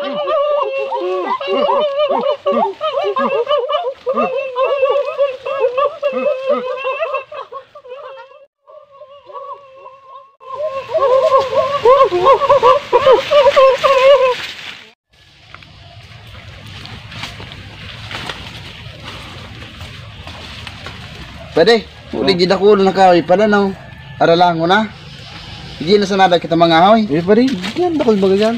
Pwede, uli gid ako na kahoy pala no. Aralang mo na. Hindi na sanada kita mga kahoy. Pwede, yan dakol bagagan.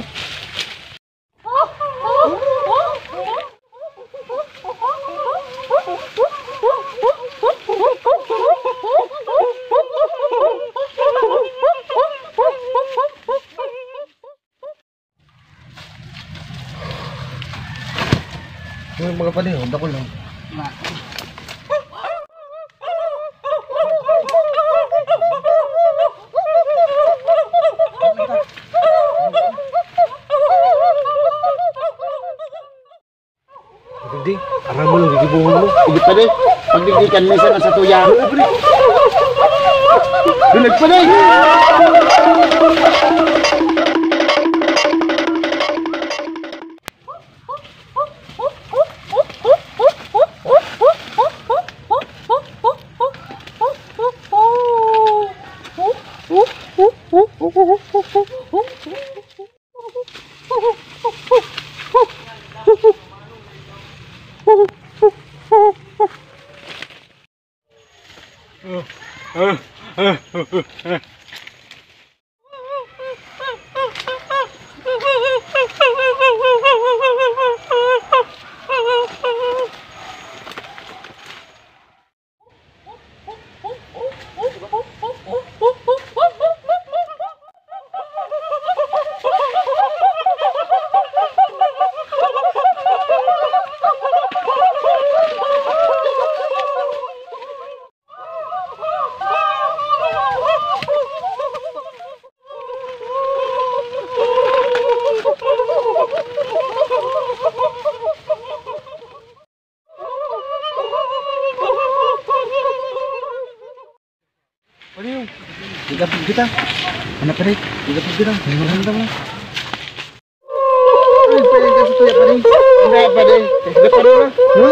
Yung mga pala yun, dakol lang. Hindi, arang mo lang, gigibuhon mo. Hindi pa rin, magdigikan mo isa sa tuya. Bilag pa rin! Digapog kita. Ano pa rin? Digapog kita. Maganda mo. Ay, pwede ka sa tuya pa rin. Hindi pa rin. Hindi pa rin.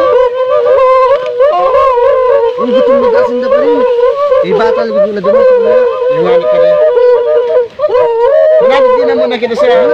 Ang gutong mag-asin na pa rin. Ibatal ko na dumas. Iwanit ka rin. Manapit din na muna kita siya.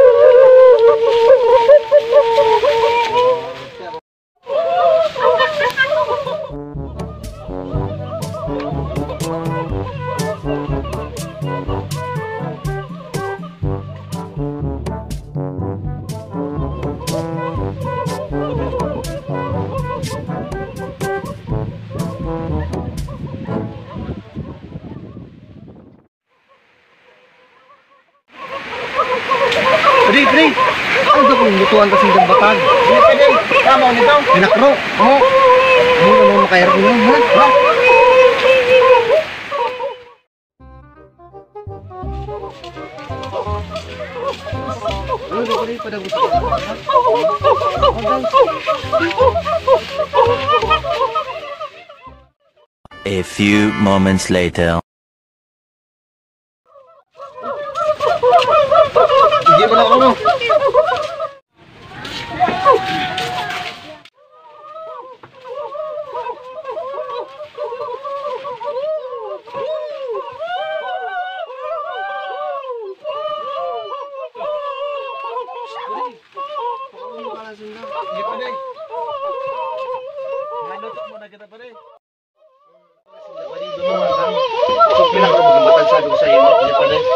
Pre! Ay, ito kung lutuan kasing dambatag. Hindi pwede. Tama ko nito. Pinakro. Oo. Ano naman makahirap nyo? Ha? Ano ba rin pa na gusto ka? A few moments later. Hindi mo na ako. Hindi pa rin. Nalutok mo na kita pa rin. Pinakro mo gambatan sa doon sa iyo. Hindi pa rin.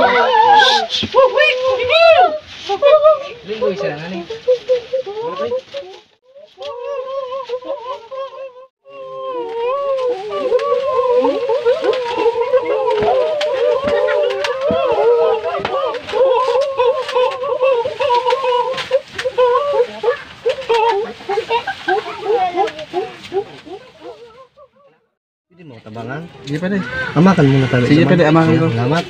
Linggo isa lang, ano? Hindi mo tabangan? Hindi pa rin. Amakan muna tayo. Sige pa rin, amakan ko. Salamat.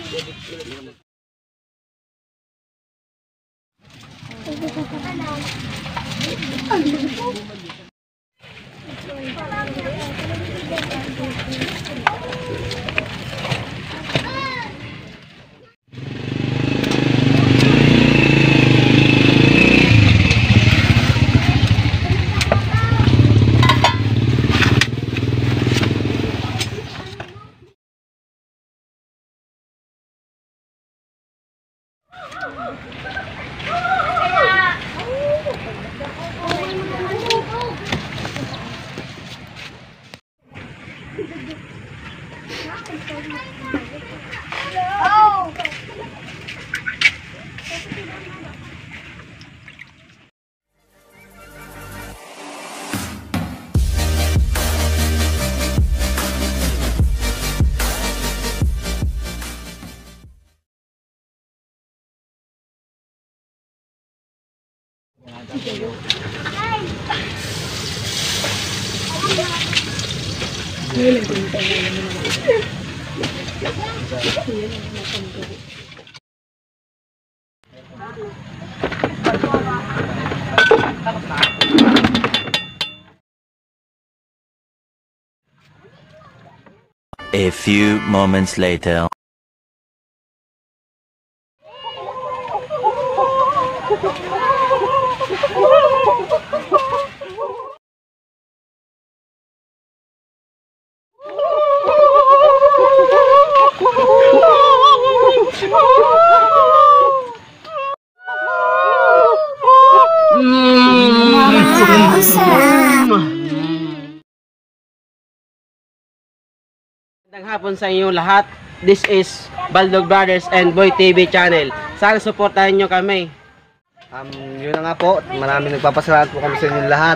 A few moments later. Magandang hapon sa inyo lahat. This is Baldog Brothers and Boi TV channel. Sana suportahan nyo kami. Yun na nga po, maraming nagpapasalamat po kami sa inyo lahat.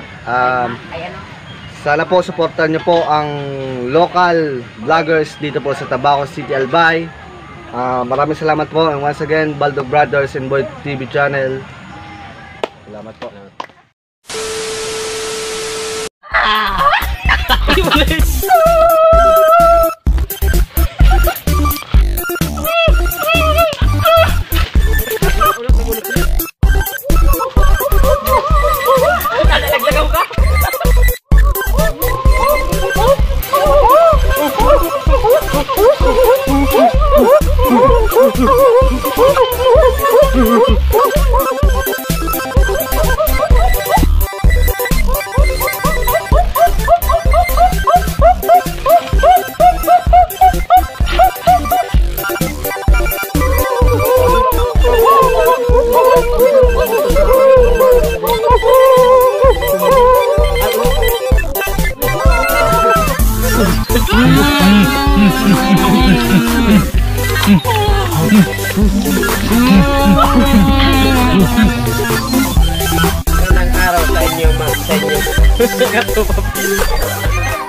Sana po suportahan nyo po ang local vloggers dito po sa Tabaco City, Albay. Maraming salamat po, and once again, Baldog Brothers and Boi TV channel. Salamat po. Magandang araw sa inyo, sa inyo.